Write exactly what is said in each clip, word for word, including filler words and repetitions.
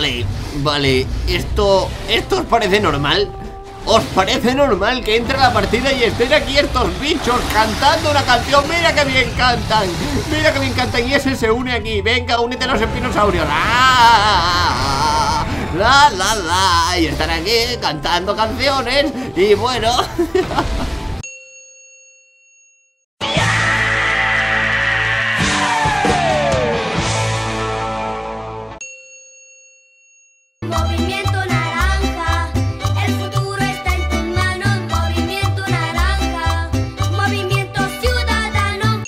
Vale, vale, esto, ¿esto os parece normal? ¿Os parece normal que entre a la partida y estén aquí estos bichos cantando una canción? Mira que bien cantan, mira que bien cantan. Y ese se une aquí, venga, únete a los espinosaurios. ¡Ah! La, la, la. Y están aquí cantando canciones. Y bueno... Movimiento naranja, el futuro está en tus manos. Movimiento naranja, movimiento ciudadano.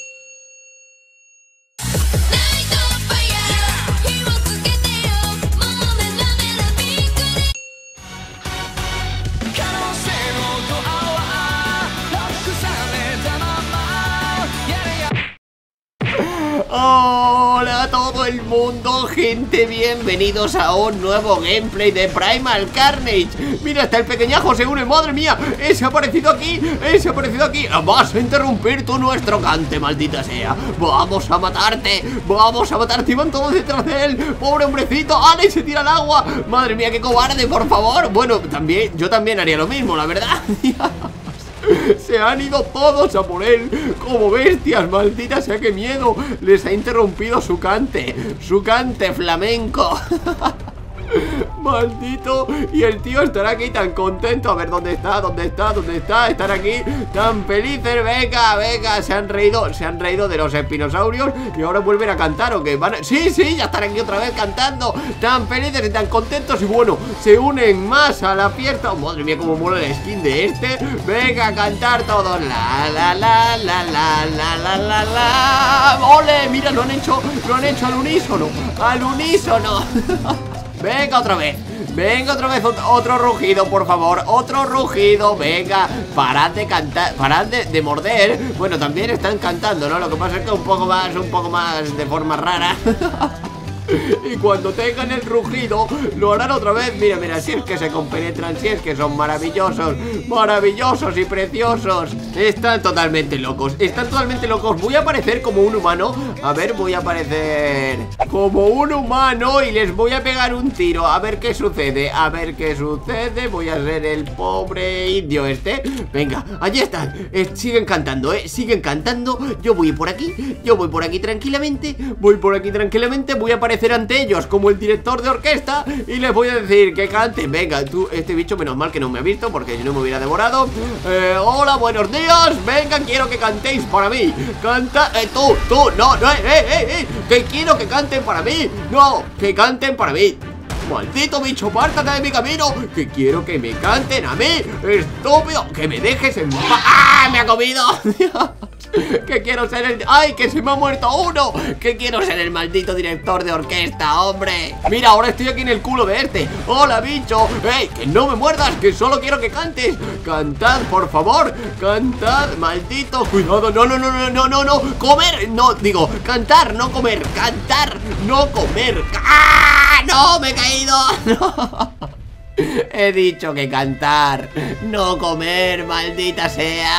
Hola a todo el mundo, gente, bienvenidos a un nuevo gameplay de Primal Carnage. Mira, hasta el pequeñajo se une, madre mía, ese ha aparecido aquí, ese ha aparecido aquí. Vas a interrumpir tú nuestro cante, maldita sea. Vamos a matarte, vamos a matarte. Y van todos detrás de él, pobre hombrecito. ¡Ale! Se tira al agua, madre mía, qué cobarde, por favor. Bueno, también, yo también haría lo mismo, la verdad. Se han ido todos a por él como bestias, maldita sea, qué miedo. Les ha interrumpido su cante, su cante flamenco. Maldito. Y el tío estará aquí tan contento. A ver, ¿dónde está? ¿Dónde está? ¿Dónde está? Están aquí tan felices. Venga, venga, se han reído. Se han reído de los espinosaurios. Y ahora vuelven a cantar, ¿o qué? Van a... Sí, sí, ya están aquí otra vez cantando. Tan felices y tan contentos. Y bueno, se unen más a la fiesta. Oh, madre mía, cómo mola el skin de este. Venga a cantar todos. La, la, la, la, la, la, la, la, la. ¡Ole! Mira, lo han hecho, lo han hecho al unísono. Al unísono. Venga otra vez, venga otra vez, otro rugido, por favor, otro rugido, venga, parad de cantar, parad de, de morder. Bueno, también están cantando, ¿no? Lo que pasa es que un poco más, un poco más de forma rara. Y cuando tengan el rugido lo harán otra vez. Mira, mira, si es que se compenetran, si es que son maravillosos, maravillosos y preciosos. Están totalmente locos, están totalmente locos. Voy a aparecer como un humano. A ver, voy a aparecer como un humano y les voy a pegar un tiro. A ver qué sucede, a ver qué sucede. Voy a ser el pobre indio este. Venga, allí están, eh, siguen cantando, eh, siguen cantando. Yo voy por aquí, yo voy por aquí tranquilamente. Voy por aquí tranquilamente, voy a aparecer ante ellos como el director de orquesta y les voy a decir que canten. Venga, tú, este bicho menos mal que no me ha visto porque yo no me hubiera devorado. eh, Hola, buenos días. Venga, quiero que cantéis para mí. Canta, eh, tú, tú, no, no, eh, eh, eh que quiero que canten para mí. No, que canten para mí. Maldito bicho, pártate de mi camino. Que quiero que me canten a mí. Estúpido, que me dejes en paz. ¡Ah! Me ha comido. Que quiero ser el... ¡Ay, que se me ha muerto uno! Que quiero ser el maldito director de orquesta, hombre. Mira, ahora estoy aquí en el culo de este. ¡Hola, bicho! ¡Ey, que no me muerdas! Que solo quiero que cantes. Cantad, por favor. Cantad, maldito. Cuidado, no, no, no, no, no, no, no. Comer, no, digo, cantar, no comer. Cantar, no comer. ¡Ah! ¡No, me he caído! ¡No! He dicho que cantar, no comer, maldita sea.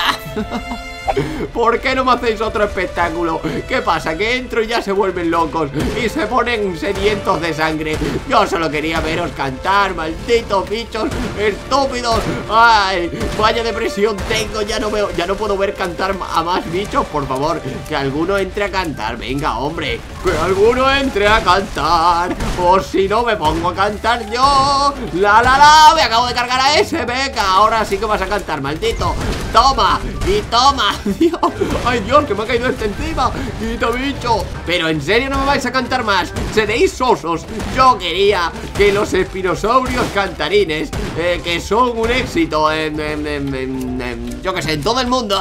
¿Por qué no me hacéis otro espectáculo? ¿Qué pasa? Que entro y ya se vuelven locos y se ponen sedientos de sangre. Yo solo quería veros cantar, malditos bichos estúpidos. Ay, vaya depresión tengo. Ya no veo, ya no puedo ver cantar a más bichos. Por favor, que alguno entre a cantar. Venga, hombre, que alguno entre a cantar. O si no me pongo a cantar yo. La la la, me acabo de cargar a ese. Venga, ahora sí que vas a cantar, maldito. Toma, y toma. Dios, ay Dios, que me ha caído este encima. Quita, bicho. Pero en serio no me vais a cantar más. Seréis sosos. Yo quería que los espinosaurios cantarines, eh, que son un éxito en, en, en, en, en yo que sé, en todo el mundo,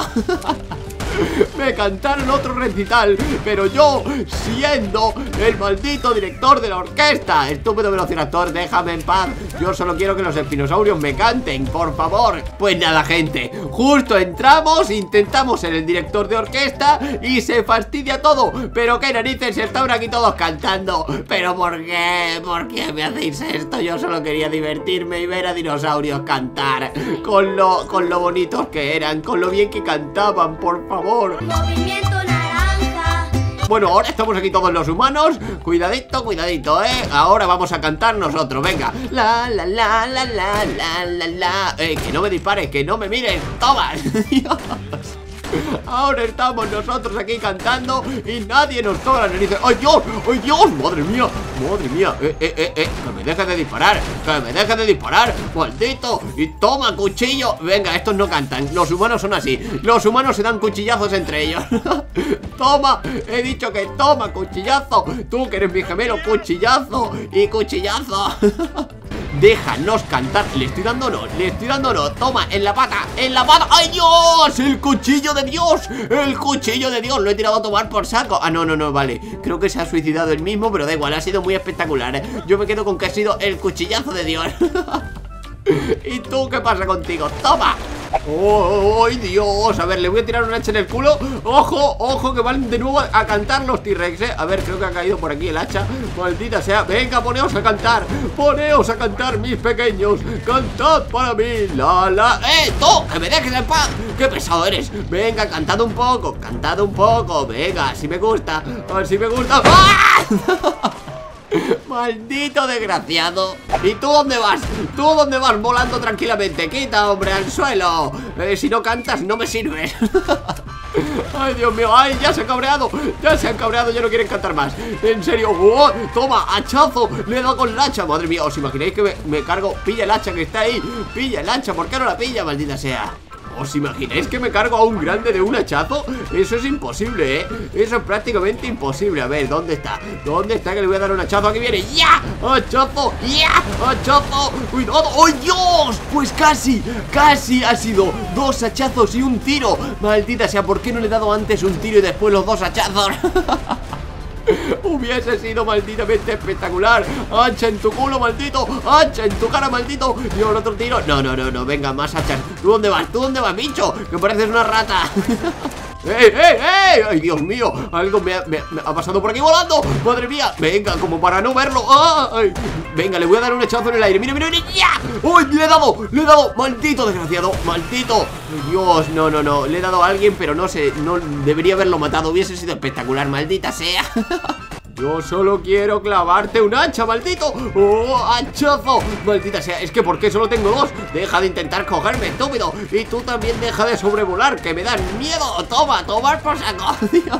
me cantaron otro recital, pero yo, siendo el maldito director de la orquesta, estúpido velociraptor, déjame en paz. Yo solo quiero que los espinosaurios me canten, por favor. Pues nada, gente, justo entramos, intentamos ser el director de orquesta y se fastidia todo. Pero qué narices, estaban aquí todos cantando. Pero ¿por qué? ¿Por qué me hacéis esto? Yo solo quería divertirme y ver a dinosaurios cantar, con lo, con lo bonitos que eran, con lo bien que cantaban, por favor. Movimiento naranja, Bueno, ahora estamos aquí todos los humanos. Cuidadito, cuidadito, eh. Ahora vamos a cantar nosotros, venga. La, la, la, la, la, la, la, la. Eh, que no me dispares, que no me mires. Toma. Dios. Ahora estamos nosotros aquí cantando y nadie nos toca las narices. ¡Ay, Dios! ¡Ay, Dios! ¡Madre mía! ¡Madre mía! ¡Eh, eh, eh! eh. ¡Que me dejes de disparar! ¡Que me dejes de disparar! ¡Maldito! ¡Y toma, cuchillo! Venga, estos no cantan. Los humanos son así. Los humanos se dan cuchillazos entre ellos. ¡Toma! He dicho que toma, cuchillazo. Tú que eres mi gemelo, cuchillazo y cuchillazo. Déjanos cantar. Le estoy dando no, le estoy dando no. Toma, en la pata, en la pata. ¡Ay, Dios! ¡El cuchillo de Dios! ¡El cuchillo de Dios! Lo he tirado a tomar por saco. Ah, no, no, no, vale. Creo que se ha suicidado él mismo, pero da igual, ha sido muy espectacular, ¿eh? Yo me quedo con que ha sido el cuchillazo de Dios. ¿Y tú qué pasa contigo? ¡Toma! ¡Oh, Dios! A ver, le voy a tirar un hacha en el culo. ¡Ojo, ojo! Que van de nuevo a cantar los T-Rex, ¿eh? A ver, creo que ha caído por aquí el hacha. Maldita sea. Venga, poneos a cantar. Poneos a cantar, mis pequeños. Cantad para mí. La, la. ¡Eh, tú! ¡Que me dejes en paz! ¡Qué pesado eres! Venga, cantad un poco. Cantad un poco. Venga, así me gusta. Así me gusta. ¡Ah! Maldito desgraciado. ¿Y tú dónde vas? ¿Tú dónde vas volando tranquilamente? Quita, hombre, al suelo. eh, Si no cantas no me sirves. Ay, Dios mío, ay, ya se han cabreado. Ya se han cabreado, ya no quieren cantar más. En serio, oh, toma, hachazo. Le he dado con el hacha, madre mía. ¿Os imagináis que me, me cargo? Pilla el hacha que está ahí. Pilla el hacha, ¿por qué no la pilla, maldita sea? ¿Os imagináis que me cargo a un grande de un hachazo? Eso es imposible, ¿eh? Eso es prácticamente imposible. A ver, ¿dónde está? ¿Dónde está que le voy a dar un hachazo? Aquí viene. ¡Ya! ¡Hachazo! ¡Ya! ¡Hachazo! ¡Cuidado! ¡Oh, Dios! Pues casi, casi ha sido dos hachazos y un tiro. Maldita sea, ¿por qué no le he dado antes un tiro y después los dos hachazos? Hubiese sido malditamente espectacular. Hacha en tu culo, maldito. Hacha en tu cara, maldito. Y ahora otro tiro. No, no, no, no, venga, más hachas. ¿Tú dónde vas? ¿Tú dónde vas, bicho? Que pareces una rata. ¡Eh, eh, eh! ¡Ay, Dios mío! Algo me ha, me, me ha pasado por aquí volando. ¡Madre mía! Venga, como para no verlo. ¡Ay! Venga, le voy a dar un hachazo en el aire. ¡Mira, mira, mira! ¡Ya! ¡Uy! ¡Le he dado! ¡Le he dado! ¡Maldito desgraciado! ¡Maldito! ¡Ay, Dios! No, no, no. Le he dado a alguien, pero no sé. No debería haberlo matado. Hubiese sido espectacular. ¡Maldita sea! Yo solo quiero clavarte un hacha, maldito. ¡Oh, hachazo! Maldita sea, es que ¿por qué solo tengo dos? Deja de intentar cogerme, estúpido. Y tú también deja de sobrevolar, que me dan miedo. Toma, tomar por saco, Dios.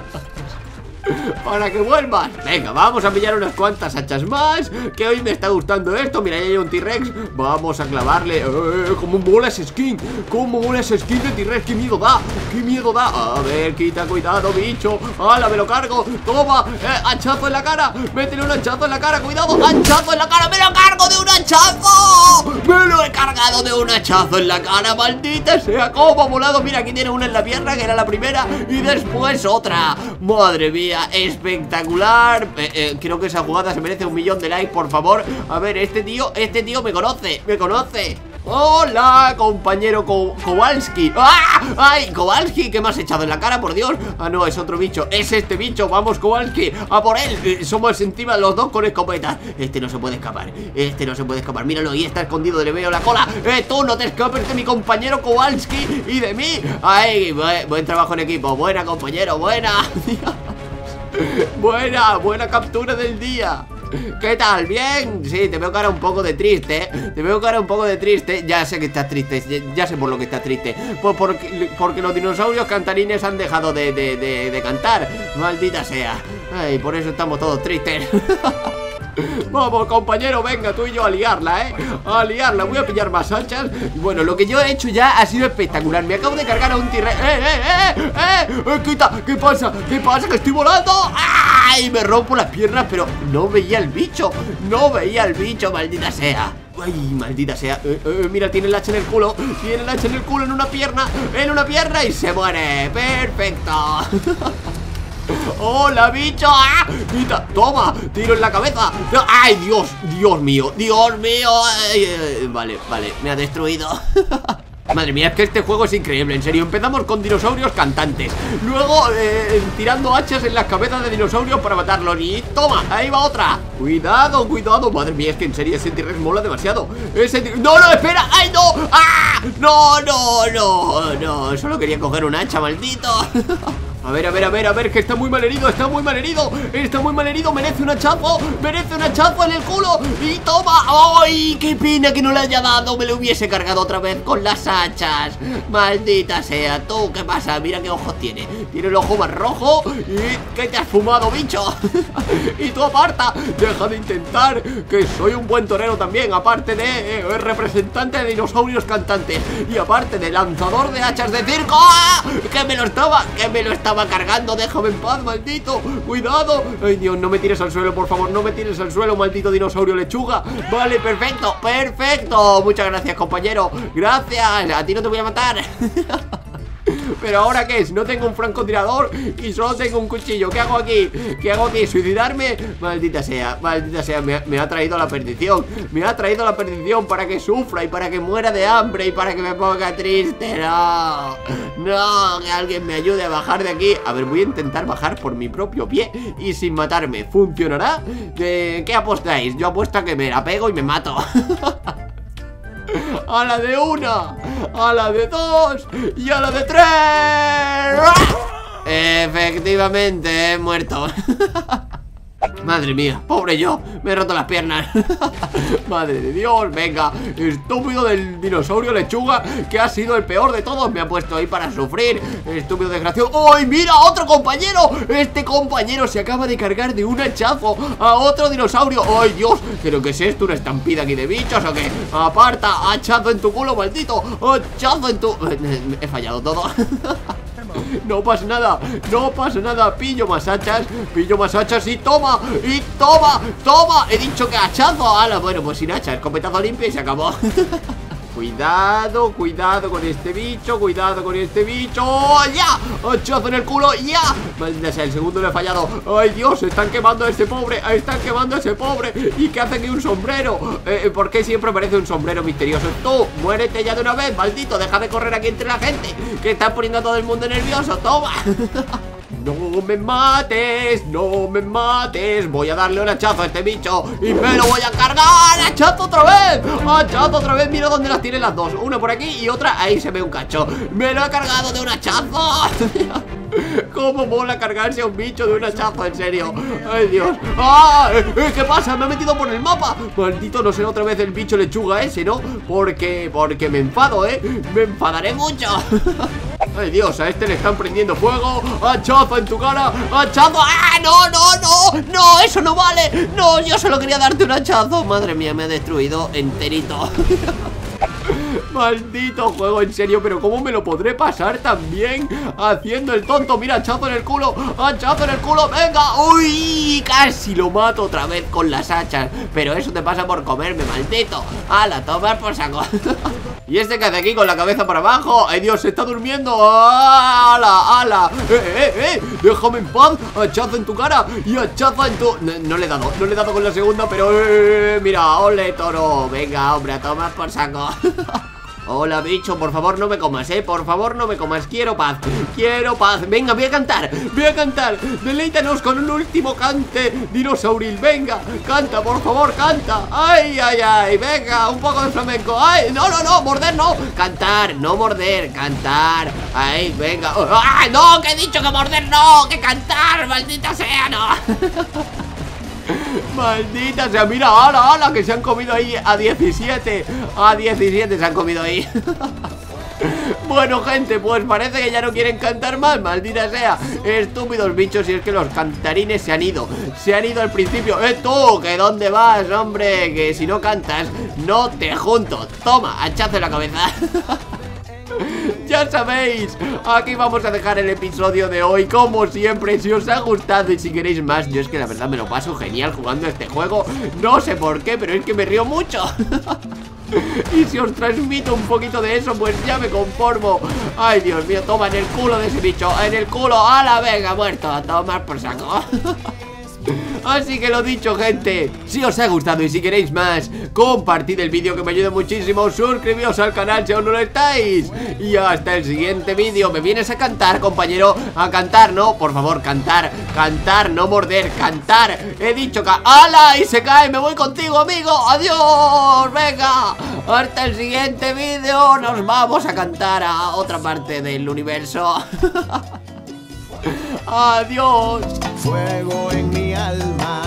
Para que vuelvas. Venga, vamos a pillar unas cuantas hachas más, que hoy me está gustando esto. Mira, ahí hay un T-Rex. Vamos a clavarle. eh, Cómo mola ese skin. Cómo mola ese skin de T-Rex. Qué miedo da. Qué miedo da. A ver, quita, cuidado, bicho. ¡Hala, me lo cargo! Toma, eh, hachazo en la cara. Métele un hachazo en la cara, cuidado. Hachazo en la cara, me lo cargo de un hachazo. Me lo he cargado de un hachazo en la cara. Maldita sea, cómo ha volado. Mira, aquí tiene una en la pierna, que era la primera, y después otra. Madre mía, espectacular. eh, eh, Creo que esa jugada se merece un millón de likes, por favor. A ver, este tío, este tío me conoce. Me conoce. Hola, compañero Ko Kowalski. ¡Ah! ¡Ay, Kowalski! ¿Qué me has echado en la cara, por Dios? Ah, no, es otro bicho. Es este bicho. Vamos, Kowalski, a por él. eh, Somos encima los dos con escopetas. Este no se puede escapar. Este no se puede escapar. Míralo, ahí está escondido. Le veo la cola. ¡Eh, tú no te escapes de mi compañero Kowalski y de mí! ¡Ay, buen, buen trabajo en equipo! Buena, compañero, buena. Buena, buena captura del día. ¿Qué tal? ¿Bien? Sí, te veo cara un poco de triste, ¿eh? Te veo cara un poco de triste. Ya sé que estás triste, ya, ya sé por lo que estás triste. Pues porque, porque los dinosaurios cantarines han dejado de, de, de, de cantar. Maldita sea. Ay, por eso estamos todos tristes. Vamos, compañero, venga, tú y yo a liarla, ¿eh? A liarla, voy a pillar más hachas. Y bueno, lo que yo he hecho ya ha sido espectacular. Me acabo de cargar a un T-Rex. ¡Eh, eh, eh! ¡Eh! ¡Eh! ¡Quita! ¿Qué pasa? ¿Qué pasa? ¡Que estoy volando! ¡Ay! Me rompo las piernas, pero no veía el bicho. No veía el bicho, maldita sea. Ay, maldita sea. eh, eh, Mira, tiene el hacha en el culo. Tiene el hacha en el culo, en una pierna. En una pierna y se muere. Perfecto. ¡Hola, bicho! ¡Ah! ¡Quita! ¡Toma! ¡Tiro en la cabeza! ¡Ay, Dios! ¡Dios mío! ¡Dios mío! Ay, ay, vale, vale, me ha destruido. Madre mía, es que este juego es increíble, en serio. Empezamos con dinosaurios cantantes, luego eh, tirando hachas en las cabezas de dinosaurios para matarlos. Y toma, ahí va otra. Cuidado, cuidado. Madre mía, es que en serio ese T-Rex mola demasiado. Ese t No, no, espera. ¡Ay, no! ¡Ah! No, no, no, no. Solo quería coger un hacha, maldito. A ver, a ver, a ver, a ver, que está muy mal herido, está muy mal herido, está muy mal herido, merece un hachazo, merece un hachazo en el culo. Y toma, ¡ay! ¡Qué pena que no le haya dado! Me lo hubiese cargado otra vez con las hachas. Maldita sea, tú, ¿qué pasa? Mira qué ojos tiene, tiene el ojo más rojo. ¿Y qué te has fumado, bicho? Y tú aparta, deja de intentar, que soy un buen torero también, aparte de eh, representante de dinosaurios cantantes. Y aparte de lanzador de hachas de circo. ¡Ah! Que me lo estaba, que me lo estaba cargando, déjame en paz, maldito. Cuidado, ay Dios, no me tires al suelo, por favor, no me tires al suelo, maldito dinosaurio lechuga. Vale, perfecto, perfecto. Muchas gracias, compañero, gracias, a ti no te voy a matar. Pero ahora qué es, no tengo un francotirador y solo tengo un cuchillo. ¿Qué hago aquí? ¿Qué hago aquí? ¿Suicidarme? Maldita sea, maldita sea, me ha, me ha traído a la perdición. Me ha traído a la perdición para que sufra y para que muera de hambre y para que me ponga triste. No, no, que alguien me ayude a bajar de aquí. A ver, voy a intentar bajar por mi propio pie y sin matarme. ¿Funcionará? ¿De qué apostáis? Yo apuesto a que me la pego y me mato. A la de una, a la de dos y a la de tres. Efectivamente, he muerto. Madre mía, pobre yo, me he roto las piernas. Madre de Dios, venga. Estúpido del dinosaurio lechuga, que ha sido el peor de todos. Me ha puesto ahí para sufrir. Estúpido desgraciado. ¡Ay, mira, otro compañero! Este compañero se acaba de cargar de un hachazo a otro dinosaurio. ¡Ay, Dios! ¿Pero qué es esto? ¿Una estampida aquí de bichos o qué? Aparta, hachazo en tu culo, maldito. Hachazo en tu... He fallado todo. No pasa nada, no pasa nada. Pillo más hachas, pillo más hachas y toma, y toma, toma. He dicho que hachazo. Ala, bueno, pues sin hacha, escopetazo limpio y se acabó. Cuidado, cuidado con este bicho, cuidado con este bicho. ¡Ya! ¡Hachazo en el culo! ¡Ya! Maldita sea, el segundo lo he fallado. ¡Ay, Dios! Están quemando a ese pobre, están quemando a ese pobre. ¿Y qué hace que un sombrero? Eh, ¿Por qué siempre parece un sombrero misterioso? Tú, muérete ya de una vez, maldito. Deja de correr aquí entre la gente, que están poniendo a todo el mundo nervioso. ¡Toma! No me mates, no me mates. Voy a darle un hachazo a este bicho y me lo voy a cargar. ¡Hachazo otra vez! ¡Hachazo otra vez! Mira dónde las tiene las dos. Una por aquí y otra, ahí se ve un cacho. Me lo he cargado de un hachazo. ¿Cómo mola cargarse a un bicho de un hachazo? En serio. ¡Ay, Dios! ¡Ah! ¿Eh, ¿Qué pasa? Me he metido por el mapa. Maldito, no será otra vez el bicho lechuga ese, ¿no? Porque, porque me enfado, ¿eh? Me enfadaré mucho. ¡Ay, Dios! A este le están prendiendo fuego. ¡Hachazo en tu cara! ¡Hachazo! ¡Ah! ¡No, no, no! ¡No! ¡Eso no vale! ¡No! Yo solo quería darte un hachazo. Madre mía, me ha destruido enterito. Maldito juego, en serio, pero ¿cómo me lo podré pasar también haciendo el tonto? Mira, hachazo en el culo, hachazo en el culo, venga. Uy, casi lo mato otra vez con las hachas. Pero eso te pasa por comerme, maldito. Ala, tomar por saco. ¿Y este que hace aquí con la cabeza para abajo? ¡Ay, Dios, se está durmiendo! ¡Ala, ala! ¡Eh, eh, eh! ¡Déjame en paz! ¡Hachazo en tu cara! ¡Y hachazo en tu...! No, no le he dado, no le he dado con la segunda, pero... Eh, mira, ole, toro. Venga, hombre, a tomar por saco. Hola, bicho, por favor no me comas, eh. Por favor no me comas, quiero paz. Quiero paz, venga, voy a cantar. Voy a cantar, deleítanos con un último cante dinosauril. Venga, canta, por favor, canta. Ay, ay, ay, venga, un poco de flamenco. Ay, no, no, no, morder no. Cantar, no morder, cantar. Ay, venga. ¡Ah, no, que he dicho que morder no! Que cantar, maldita sea, no. Maldita sea, mira, ala, ala, que se han comido ahí a diecisiete. A diecisiete se han comido ahí. Bueno, gente, pues parece que ya no quieren cantar más. Maldita sea, estúpidos bichos. Y es que los cantarines se han ido. Se han ido al principio. Eh, tú, ¿que dónde vas, hombre? Que si no cantas, no te junto. Toma, hachazo en la cabeza. Ya sabéis, aquí vamos a dejar el episodio de hoy. Como siempre, si os ha gustado y si queréis más, yo es que la verdad me lo paso genial jugando a este juego. No sé por qué, pero es que me río mucho. Y si os transmito un poquito de eso, pues ya me conformo. Ay, Dios mío, toma en el culo de ese bicho. En el culo, a la venga, muerto. A tomar por saco. Así que lo dicho, gente, si os ha gustado y si queréis más, compartid el vídeo que me ayuda muchísimo, suscribíos al canal si aún no lo estáis. Y hasta el siguiente vídeo. ¿Me vienes a cantar, compañero? A cantar, ¿no? Por favor, cantar, cantar, no morder, cantar. He dicho que... ¡Hala! Y se cae, me voy contigo, amigo. ¡Adiós! Venga, hasta el siguiente vídeo. Nos vamos a cantar a otra parte del universo. Adiós. Fuego en mi alma.